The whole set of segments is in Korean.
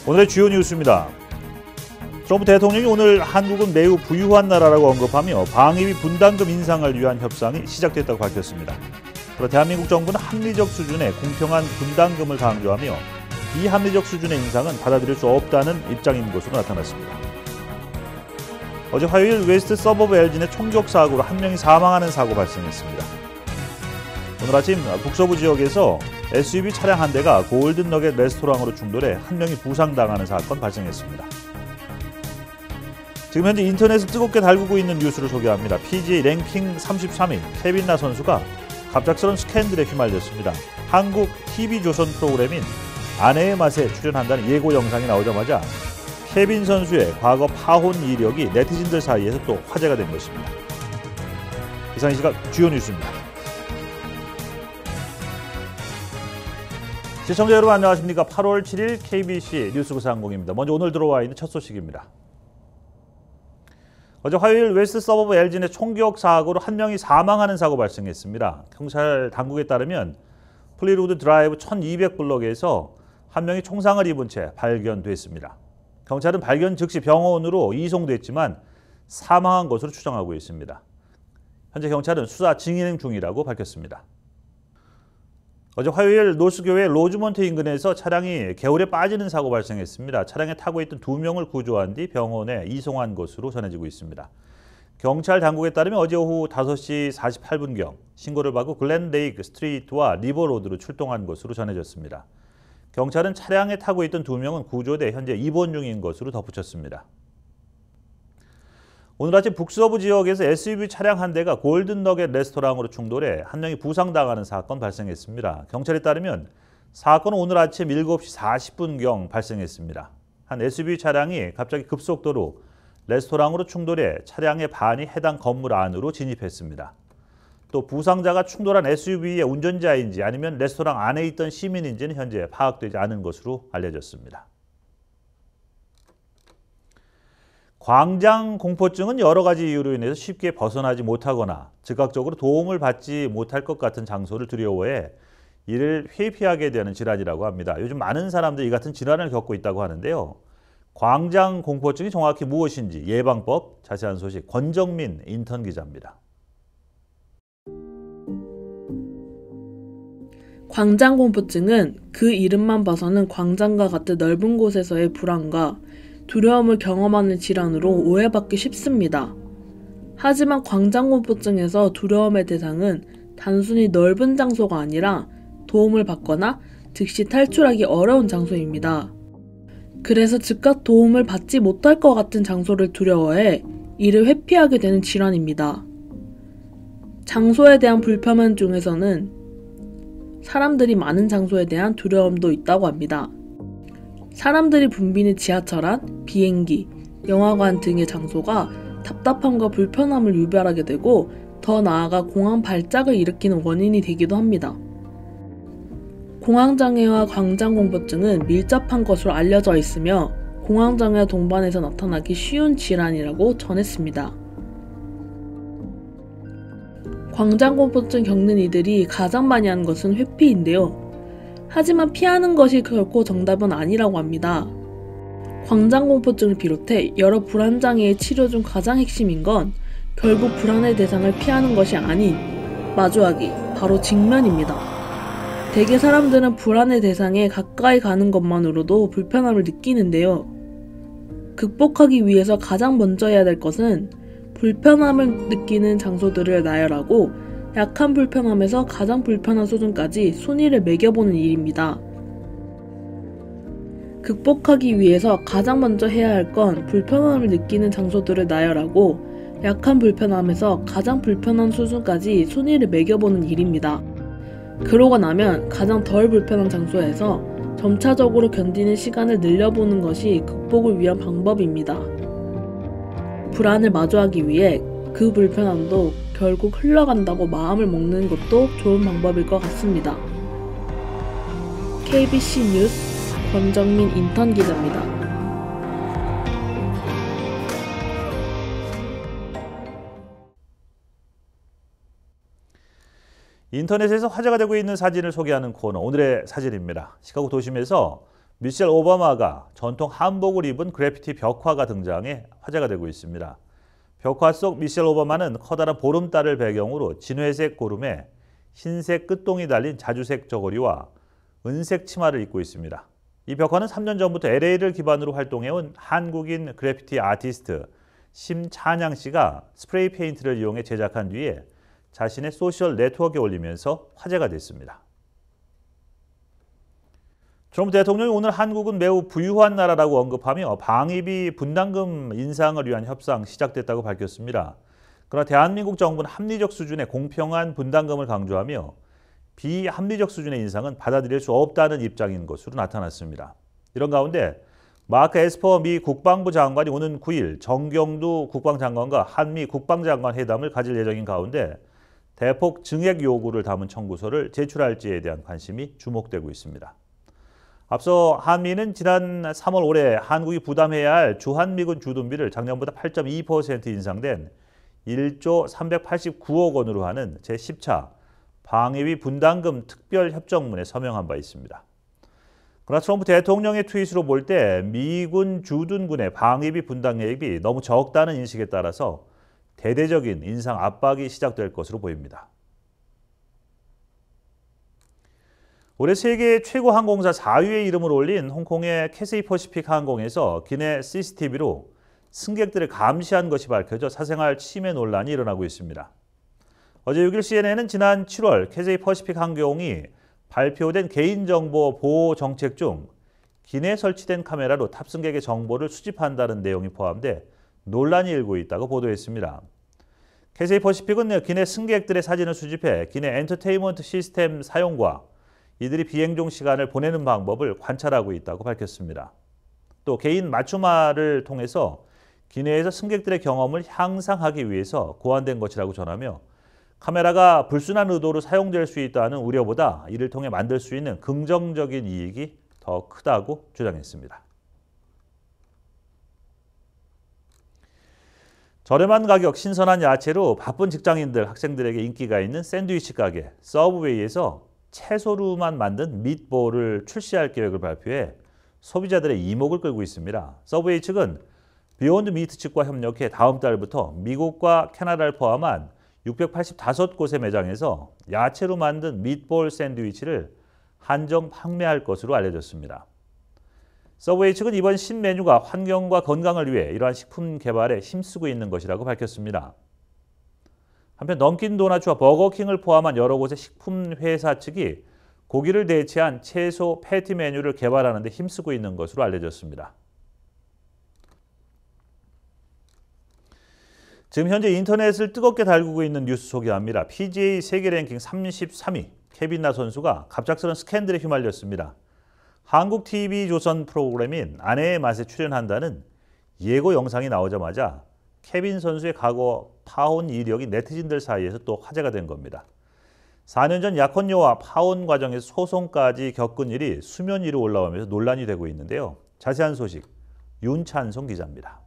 오늘의 주요 뉴스입니다. 트럼프 대통령이 오늘 한국은 매우 부유한 나라라고 언급하며 방위비 분담금 인상을 위한 협상이 시작됐다고 밝혔습니다. 그러나 대한민국 정부는 합리적 수준의 공평한 분담금을 강조하며 비합리적 수준의 인상은 받아들일 수 없다는 입장인 것으로 나타났습니다. 어제 화요일 웨스트 서버브 엘진의 총격 사고로 한 명이 사망하는 사고 발생했습니다. 오늘 아침 북서부 지역에서 SUV 차량 한 대가 골든 너겟 레스토랑으로 충돌해 한 명이 부상당하는 사건 발생했습니다. 지금 현재 인터넷을 뜨겁게 달구고 있는 뉴스를 소개합니다. PGA 랭킹 33위 케빈 나 선수가 갑작스런 스캔들에 휘말렸습니다. 한국 TV조선 프로그램인 아내의 맛에 출연한다는 예고 영상이 나오자마자 케빈 선수의 과거 파혼 이력이 네티즌들 사이에서 또 화제가 된 것입니다. 이상 이 시각 주요 뉴스입니다. 시청자 여러분 안녕하십니까. 8월 7일 KBC 뉴스구상공입니다. 먼저 오늘 들어와 있는 첫 소식입니다. 어제 화요일 웨스트 서버브 엘진의 총격 사고로 한 명이 사망하는 사고 발생했습니다. 경찰 당국에 따르면 플리우드 드라이브 1200블럭에서 한 명이 총상을 입은 채 발견됐습니다. 경찰은 발견 즉시 병원으로 이송됐지만 사망한 것으로 추정하고 있습니다. 현재 경찰은 수사 진행 중이라고 밝혔습니다. 어제 화요일 노스교회 로즈먼트 인근에서 차량이 개울에 빠지는 사고 발생했습니다. 차량에 타고 있던 2명을 구조한 뒤 병원에 이송한 것으로 전해지고 있습니다. 경찰 당국에 따르면 어제 오후 5시 48분경 신고를 받고 글렌레이크 스트리트와 리버로드로 출동한 것으로 전해졌습니다. 경찰은 차량에 타고 있던 2명은 구조돼 현재 입원 중인 것으로 덧붙였습니다. 오늘 아침 북서부 지역에서 SUV 차량 한 대가 골든 너겟 레스토랑으로 충돌해 한 명이 부상당하는 사건 발생했습니다. 경찰에 따르면 사건은 오늘 아침 7시 40분경 발생했습니다. 한 SUV 차량이 갑자기 급속도로 레스토랑으로 충돌해 차량의 반이 해당 건물 안으로 진입했습니다. 또 부상자가 충돌한 SUV의 운전자인지 아니면 레스토랑 안에 있던 시민인지는 현재 파악되지 않은 것으로 알려졌습니다. 광장 공포증은 여러 가지 이유로 인해서 쉽게 벗어나지 못하거나 즉각적으로 도움을 받지 못할 것 같은 장소를 두려워해 이를 회피하게 되는 질환이라고 합니다. 요즘 많은 사람들이 이 같은 질환을 겪고 있다고 하는데요. 광장 공포증이 정확히 무엇인지 예방법, 자세한 소식 권정민 인턴 기자입니다. 광장공포증은 그 이름만 봐서는 광장과 같은 넓은 곳에서의 불안과 두려움을 경험하는 질환으로 오해받기 쉽습니다. 하지만 광장공포증에서 두려움의 대상은 단순히 넓은 장소가 아니라 도움을 받거나 즉시 탈출하기 어려운 장소입니다. 그래서 즉각 도움을 받지 못할 것 같은 장소를 두려워해 이를 회피하게 되는 질환입니다. 장소에 대한 불편함 중에서는 사람들이 많은 장소에 대한 두려움도 있다고 합니다. 사람들이 붐비는 지하철 안, 비행기, 영화관 등의 장소가 답답함과 불편함을 유발하게 되고 더 나아가 공황 발작을 일으키는 원인이 되기도 합니다. 공황장애와 광장공포증은 밀접한 것으로 알려져 있으며 공황장애와 동반해서 나타나기 쉬운 질환이라고 전했습니다. 광장공포증 겪는 이들이 가장 많이 하는 것은 회피인데요. 하지만 피하는 것이 결코 정답은 아니라고 합니다. 광장공포증을 비롯해 여러 불안장애의 치료 중 가장 핵심인 건 결국 불안의 대상을 피하는 것이 아닌 마주하기, 바로 직면입니다. 대개 사람들은 불안의 대상에 가까이 가는 것만으로도 불편함을 느끼는데요. 극복하기 위해서 가장 먼저 해야 될 것은 불편함을 느끼는 장소들을 나열하고 약한 불편함에서 가장 불편한 수준까지 순위를 매겨보는 일입니다. 극복하기 위해서 가장 먼저 해야 할 건 불편함을 느끼는 장소들을 나열하고 약한 불편함에서 가장 불편한 수준까지 순위를 매겨보는 일입니다. 그러고 나면 가장 덜 불편한 장소에서 점차적으로 견디는 시간을 늘려보는 것이 극복을 위한 방법입니다. 불안을 마주하기 위해 그 불편함도 결국 흘러간다고 마음을 먹는 것도 좋은 방법일 것 같습니다. KBC 뉴스 권정민 인턴 기자입니다. 인터넷에서 화제가 되고 있는 사진을 소개하는 코너 오늘의 사진입니다. 시카고 도심에서 미셸 오바마가 전통 한복을 입은 그래피티 벽화가 등장해 화제가 되고 있습니다. 벽화 속 미셸 오바마는 커다란 보름달을 배경으로 진회색 고름에 흰색 끝동이 달린 자주색 저고리와 은색 치마를 입고 있습니다. 이 벽화는 3년 전부터 LA를 기반으로 활동해온 한국인 그래피티 아티스트 심찬양 씨가 스프레이 페인트를 이용해 제작한 뒤에 자신의 소셜 네트워크에 올리면서 화제가 됐습니다. 트럼프 대통령이 오늘 한국은 매우 부유한 나라라고 언급하며 방위비 분담금 인상을 위한 협상 시작됐다고 밝혔습니다. 그러나 대한민국 정부는 합리적 수준의 공평한 분담금을 강조하며 비합리적 수준의 인상은 받아들일 수 없다는 입장인 것으로 나타났습니다. 이런 가운데 마크 에스퍼 미 국방부 장관이 오는 9일 정경두 국방장관과 한미 국방장관 회담을 가질 예정인 가운데 대폭 증액 요구를 담은 청구서를 제출할지에 대한 관심이 주목되고 있습니다. 앞서 한미는 지난 3월 올해 한국이 부담해야 할 주한미군 주둔비를 작년보다 8.2% 인상된 1조 389억 원으로 하는 제10차 방위비 분담금 특별협정문에 서명한 바 있습니다. 그러나 트럼프 대통령의 트윗으로 볼 때 미군 주둔군의 방위비 분담액이 너무 적다는 인식에 따라서 대대적인 인상 압박이 시작될 것으로 보입니다. 올해 세계 최고 항공사 4위의 이름을 올린 홍콩의 캐세이 퍼시픽 항공에서 기내 CCTV로 승객들을 감시한 것이 밝혀져 사생활 침해 논란이 일어나고 있습니다. 어제 6일 CNN은 지난 7월 캐세이 퍼시픽 항공이 발표된 개인정보 보호 정책 중 기내에 설치된 카메라로 탑승객의 정보를 수집한다는 내용이 포함돼 논란이 일고 있다고 보도했습니다. 캐세이 퍼시픽은 기내 승객들의 사진을 수집해 기내 엔터테인먼트 시스템 사용과 이들이 비행 중 시간을 보내는 방법을 관찰하고 있다고 밝혔습니다. 또 개인 맞춤화를 통해서 기내에서 승객들의 경험을 향상하기 위해서 고안된 것이라고 전하며 카메라가 불순한 의도로 사용될 수 있다는 우려보다 이를 통해 만들 수 있는 긍정적인 이익이 더 크다고 주장했습니다. 저렴한 가격, 신선한 야채로 바쁜 직장인들, 학생들에게 인기가 있는 샌드위치 가게 서브웨이에서 채소로만 만든 미트볼을 출시할 계획을 발표해 소비자들의 이목을 끌고 있습니다. 서브웨이 측은 비욘드 미트 측과 협력해 다음 달부터 미국과 캐나다를 포함한 685곳의 매장에서 야채로 만든 미트볼 샌드위치를 한정 판매할 것으로 알려졌습니다. 서브웨이 측은 이번 신메뉴가 환경과 건강을 위해 이러한 식품 개발에 힘쓰고 있는 것이라고 밝혔습니다. 한편 던킨 도너츠와 버거킹을 포함한 여러 곳의 식품 회사 측이 고기를 대체한 채소 패티 메뉴를 개발하는 데 힘쓰고 있는 것으로 알려졌습니다. 지금 현재 인터넷을 뜨겁게 달구고 있는 뉴스 소개합니다. PGA 세계 랭킹 33위 케빈 나 선수가 갑작스런 스캔들에 휘말렸습니다. 한국 TV조선 프로그램인 아내의 맛에 출연한다는 예고 영상이 나오자마자 케빈 선수의 과거 파혼 이력이 네티즌들 사이에서 또 화제가 된 겁니다. 4년 전 약혼녀와 파혼 과정에서 소송까지 겪은 일이 수면 위로 올라오면서 논란이 되고 있는데요. 자세한 소식 윤찬송 기자입니다.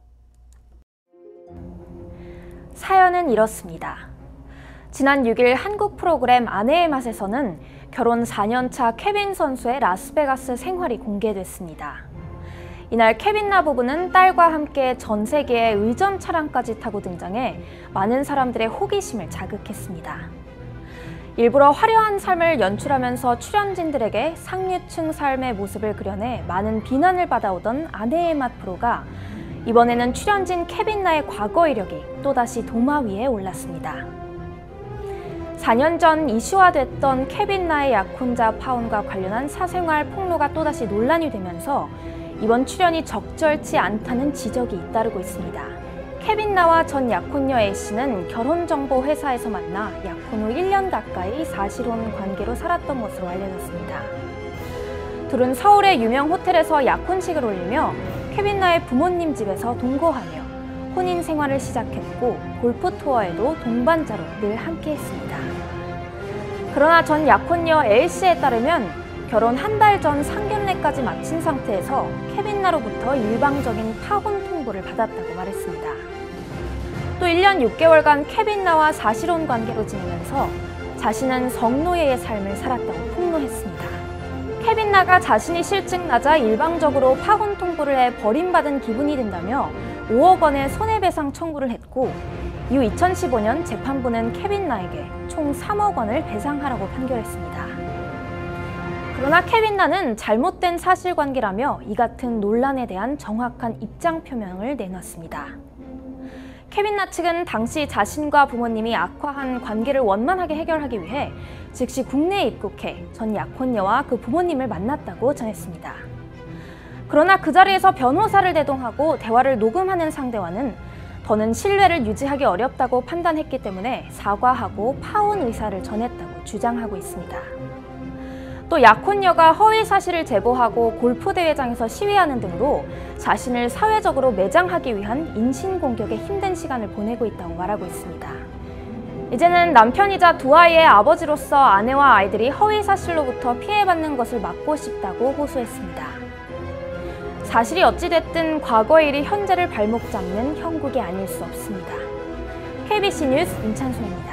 사연은 이렇습니다. 지난 6일 한국 프로그램 아내의 맛에서는 결혼 4년차 케빈 선수의 라스베가스 생활이 공개됐습니다. 이날 케빈 나 부부는 딸과 함께 전 세계의 의전 차량까지 타고 등장해 많은 사람들의 호기심을 자극했습니다. 일부러 화려한 삶을 연출하면서 출연진들에게 상류층 삶의 모습을 그려내 많은 비난을 받아오던 아내의 맛 프로가 이번에는 출연진 케빈 나의 과거 이력이 또다시 도마 위에 올랐습니다. 4년 전 이슈화됐던 케빈 나의 약혼자 파혼과 관련한 사생활 폭로가 또다시 논란이 되면서 이번 출연이 적절치 않다는 지적이 잇따르고 있습니다. 케빈 나와 전 약혼녀 A씨는 결혼정보 회사에서 만나 약혼 후 1년 가까이 사실혼 관계로 살았던 것으로 알려졌습니다. 둘은 서울의 유명 호텔에서 약혼식을 올리며 케빈 나의 부모님 집에서 동거하며 혼인 생활을 시작했고 골프 투어에도 동반자로 늘 함께했습니다. 그러나 전 약혼녀 A씨에 따르면 결혼 한 달 전 상견례까지 마친 상태에서 케빈 나로부터 일방적인 파혼 통보를 받았다고 말했습니다. 또 1년 6개월간 케빈 나와 사실혼 관계로 지내면서 자신은 성노예의 삶을 살았다고 폭로했습니다. 케빈 나가 자신이 실증 나자 일방적으로 파혼 통보를 해 버림받은 기분이 든다며 5억 원의 손해배상 청구를 했고, 이후 2015년 재판부는 케빈 나에게 총 3억 원을 배상하라고 판결했습니다. 그러나 케빈 나는 잘못된 사실관계라며 이 같은 논란에 대한 정확한 입장 표명을 내놨습니다. 케빈 나 측은 당시 자신과 부모님이 악화한 관계를 원만하게 해결하기 위해 즉시 국내에 입국해 전 약혼녀와 그 부모님을 만났다고 전했습니다. 그러나 그 자리에서 변호사를 대동하고 대화를 녹음하는 상대와는 더는 신뢰를 유지하기 어렵다고 판단했기 때문에 사과하고 파혼 의사를 전했다고 주장하고 있습니다. 또 약혼녀가 허위 사실을 제보하고 골프대회장에서 시위하는 등으로 자신을 사회적으로 매장하기 위한 인신공격에 힘든 시간을 보내고 있다고 말하고 있습니다. 이제는 남편이자 두 아이의 아버지로서 아내와 아이들이 허위 사실로부터 피해받는 것을 막고 싶다고 호소했습니다. 사실이 어찌됐든 과거의 일이 현재를 발목 잡는 형국이 아닐 수 없습니다. KBC 뉴스 임찬순입니다.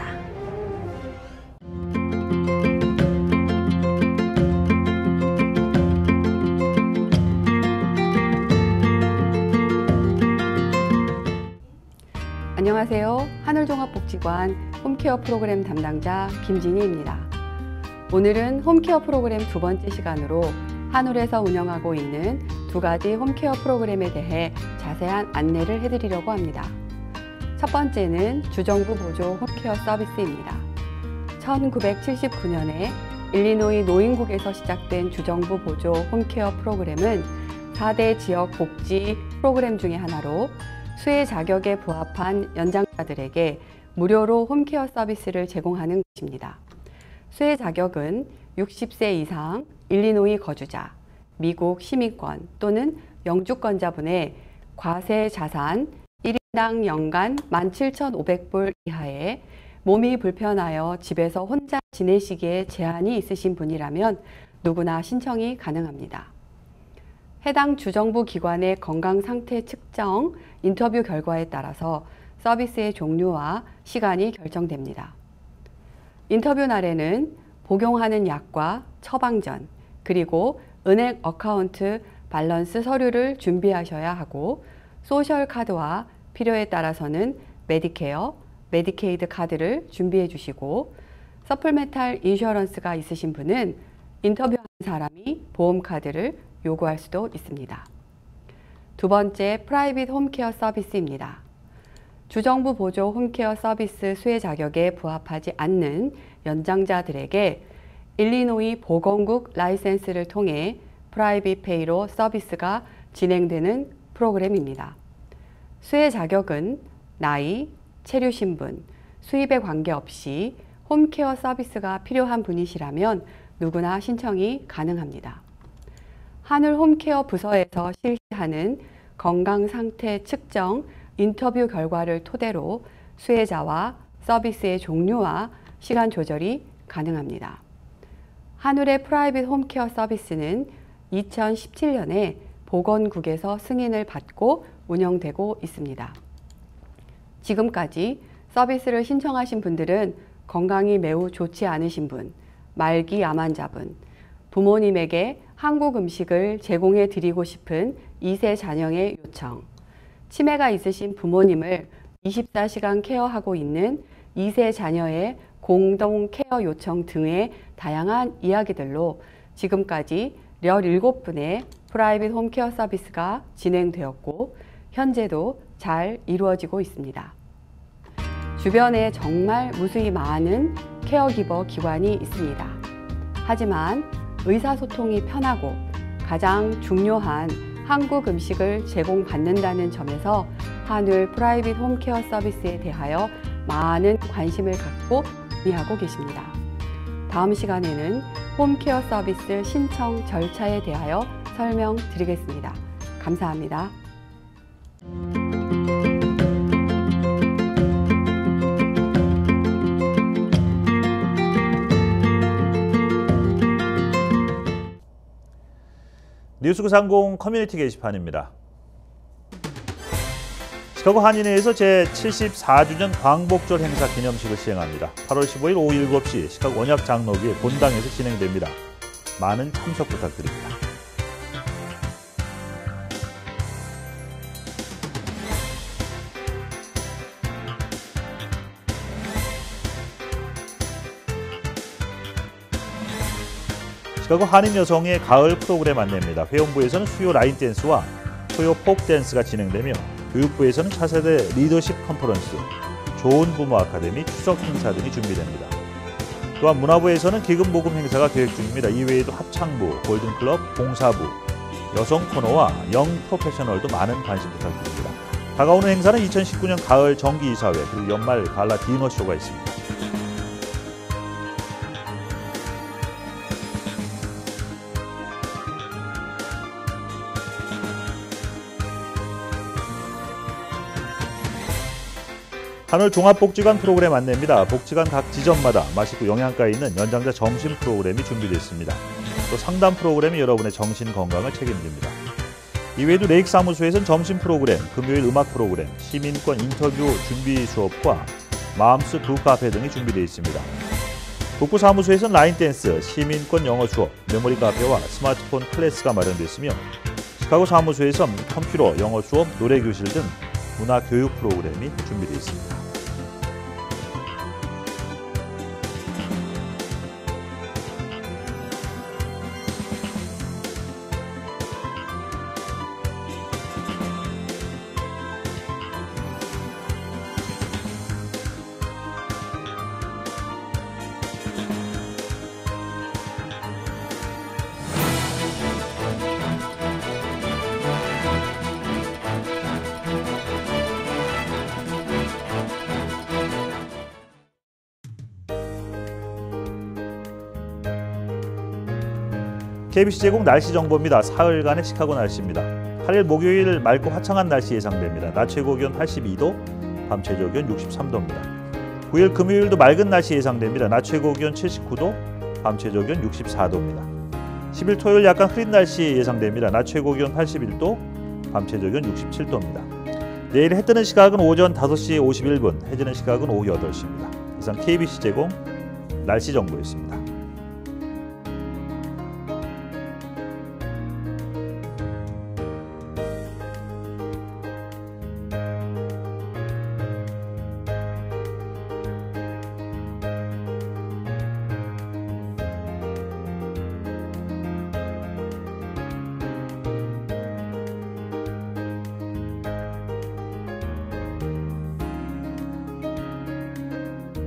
안녕하세요. 하늘종합복지관 홈케어 프로그램 담당자 김진희입니다. 오늘은 홈케어 프로그램 두 번째 시간으로 한울에서 운영하고 있는 두 가지 홈케어 프로그램에 대해 자세한 안내를 해드리려고 합니다. 첫 번째는 주정부 보조 홈케어 서비스입니다. 1979년에 일리노이 노인국에서 시작된 주정부 보조 홈케어 프로그램은 4대 지역 복지 프로그램 중의 하나로 수혜 자격에 부합한 연장자들에게 무료로 홈케어 서비스를 제공하는 것입니다. 수혜 자격은 60세 이상 일리노이 거주자, 미국 시민권 또는 영주권자분의 과세 자산 1인당 연간 17,500불 이하에 몸이 불편하여 집에서 혼자 지내시기에 제한이 있으신 분이라면 누구나 신청이 가능합니다. 해당 주정부 기관의 건강 상태 측정, 인터뷰 결과에 따라서 서비스의 종류와 시간이 결정됩니다. 인터뷰 날에는 복용하는 약과 처방전, 그리고 은행 어카운트 밸런스 서류를 준비하셔야 하고, 소셜 카드와 필요에 따라서는 메디케어, 메디케이드 카드를 준비해 주시고, 서플멘탈 인슈어런스가 있으신 분은 인터뷰하는 사람이 보험 카드를 요구할 수도 있습니다. 두 번째, 프라이빗 홈케어 서비스입니다. 주정부 보조 홈케어 서비스 수혜 자격에 부합하지 않는 연장자들에게 일리노이 보건국 라이센스를 통해 프라이빗 페이로 서비스가 진행되는 프로그램입니다. 수혜 자격은 나이, 체류 신분, 수입에 관계없이 홈케어 서비스가 필요한 분이시라면 누구나 신청이 가능합니다. 한울 홈케어 부서에서 실시하는 건강 상태 측정, 인터뷰 결과를 토대로 수혜자와 서비스의 종류와 시간 조절이 가능합니다. 한울의 프라이빗 홈케어 서비스는 2017년에 보건국에서 승인을 받고 운영되고 있습니다. 지금까지 서비스를 신청하신 분들은 건강이 매우 좋지 않으신 분, 말기 암 환자분, 부모님에게 한국 음식을 제공해 드리고 싶은 2세 자녀의 요청, 치매가 있으신 부모님을 24시간 케어하고 있는 2세 자녀의 공동 케어 요청 등의 다양한 이야기들로 지금까지 17분의 프라이빗 홈케어 서비스가 진행되었고 현재도 잘 이루어지고 있습니다. 주변에 정말 무수히 많은 케어기버 기관이 있습니다. 하지만 의사소통이 편하고 가장 중요한 한국 음식을 제공받는다는 점에서 한울 프라이빗 홈케어 서비스에 대하여 많은 관심을 갖고 문의하고 계십니다. 다음 시간에는 홈케어 서비스 신청 절차에 대하여 설명드리겠습니다. 감사합니다. 뉴스930 커뮤니티 게시판입니다. 시카고 한인회에서 제74주년 광복절 행사 기념식을 시행합니다. 8월 15일 오후 7시 시카고 원약 장로교회 본당에서 진행됩니다. 많은 참석 부탁드립니다. 시카고 한인 여성의 가을 프로그램 안내입니다. 회원부에서는 수요 라인 댄스와 소요 포크 댄스가 진행되며 교육부에서는 차세대 리더십 컨퍼런스, 좋은 부모 아카데미, 추석 행사 등이 준비됩니다. 또한 문화부에서는 기금 모금 행사가 계획 중입니다. 이외에도 합창부, 골든클럽, 봉사부, 여성 코너와 영 프로페셔널도 많은 관심 부탁드립니다. 다가오는 행사는 2019년 가을 정기이사회 그리고 연말 갈라 디너쇼가 있습니다. 한올 종합복지관 프로그램 안내입니다. 복지관 각 지점마다 맛있고 영양가 있는 연장자 점심 프로그램이 준비되어 있습니다. 또 상담 프로그램이 여러분의 정신 건강을 책임집니다. 이외에도 레이크 사무소에서는 점심 프로그램, 금요일 음악 프로그램, 시민권 인터뷰 준비 수업과 마음스 북카페 등이 준비되어 있습니다. 북부 사무소에서는 라인 댄스, 시민권 영어 수업, 메모리 카페와 스마트폰 클래스가 마련되어 있으며 시카고 사무소에서는 컴퓨터 영어 수업, 노래 교실 등 문화 교육 프로그램이 준비되어 있습니다. KBC 제공 날씨 정보입니다. 사흘간의 시카고 날씨입니다. 8일 목요일 맑고 화창한 날씨 예상됩니다. 낮 최고 기온 82도, 밤 최저 기온 63도입니다. 9일 금요일도 맑은 날씨 예상됩니다. 낮 최고 기온 79도, 밤 최저 기온 64도입니다. 10일 토요일 약간 흐린 날씨 예상됩니다. 낮 최고 기온 81도, 밤 최저 기온 67도입니다. 내일 해 뜨는 시각은 오전 5시 51분, 해 지는 시각은 오후 8시입니다. 이상 KBC 제공 날씨 정보였습니다.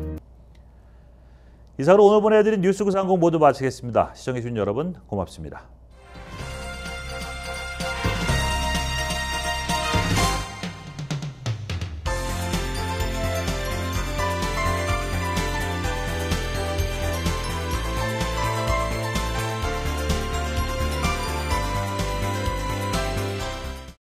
이상으로 오늘 보내드린 뉴스 구상공 모두 마치겠습니다. 시청해주신 여러분 고맙습니다.